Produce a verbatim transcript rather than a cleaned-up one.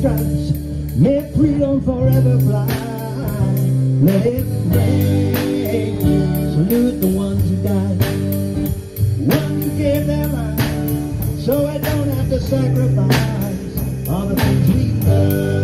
stripes, may freedom forever fly. Let it rain, salute the ones who died, ones who gave their lives, so I don't have to sacrifice all the things we love.